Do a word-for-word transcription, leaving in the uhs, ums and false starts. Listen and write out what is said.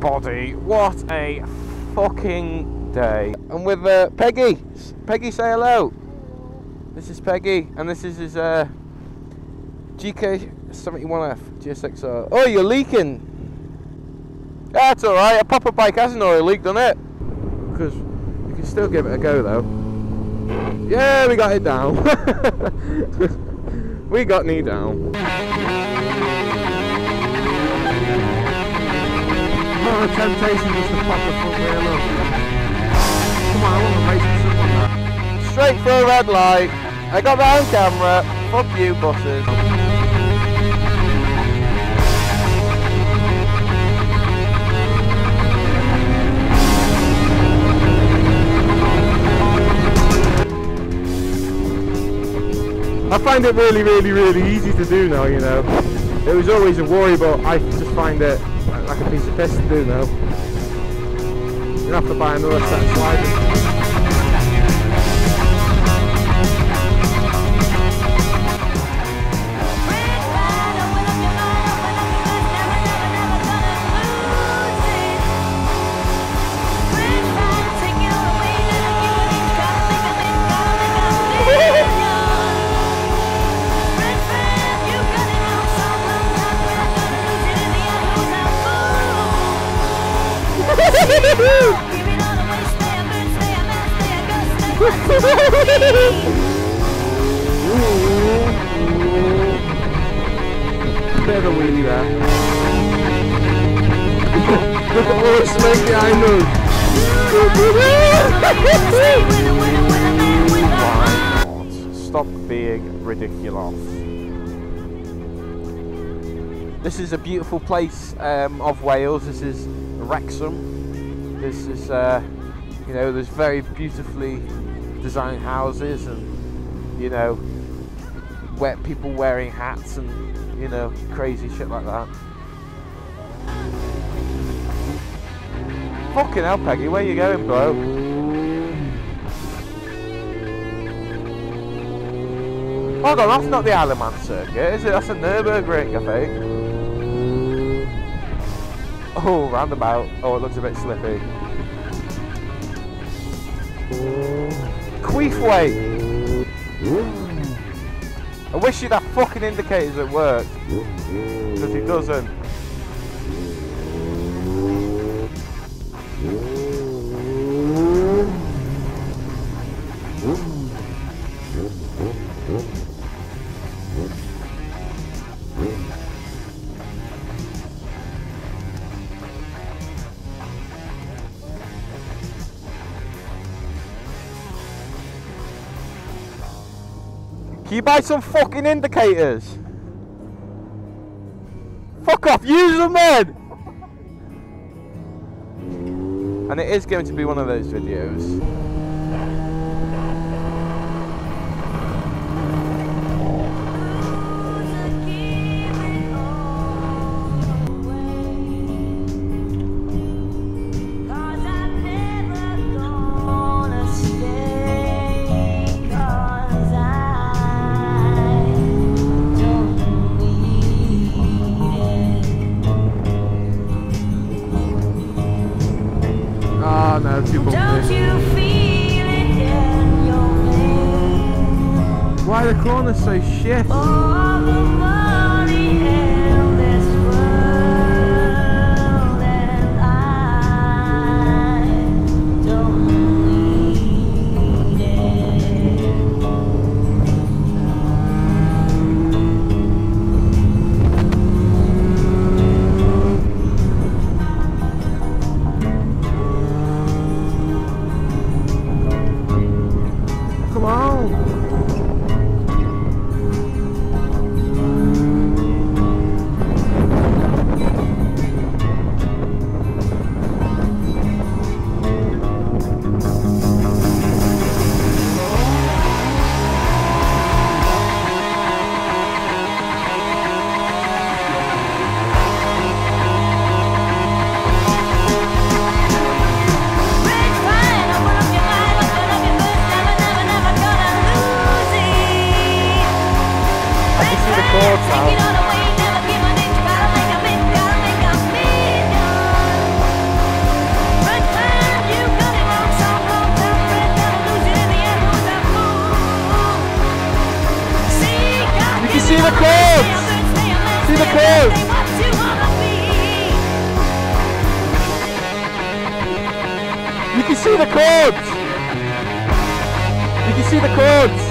everybody, what a fucking day. I'm with uh, Peggy. Peggy, say hello. This is Peggy, and this is his uh, G K seventy-one F G S X R. Oh, you're leaking. That's alright, a proper bike hasn't oil leaked on it. Because you can still give it a go though. Yeah, we got it down. We got knee down. Oh, the temptation just to pop the front wheel up. Come on, I want to race with someone now. Straight for a red light. I got that on camera. Fuck you, buses. I find it really, really, really easy to do now, you know. It was always a worry, but I just find it like a piece of piss to do now. You'll have to buy another set of sliders. Bit of a wheelie there. Oh, smoke behind us. Stop being ridiculous. This is a beautiful place um, of Wales. This is Wrexham. This is, uh, you know, there's very beautifully designed houses and, you know, where people wearing hats and, you know, crazy shit like that. Fucking hell, Peggy, where you going, bro? Hold on, that's not the Isle of Man circuit, is it? That's a Nürburgring, I think. Oh, roundabout. Oh, it looks a bit slippy. Queefway! I wish you'd have fucking indicators that work. Because he doesn't. Can you buy some fucking indicators? Fuck off, use them then! And it is going to be one of those videos. No, too bumpy. Don't you feel it in your veins? Why are the corners so shit? All the money in this world, and I don't need it. Come on. the chords. You can see the chords. You can see the chords.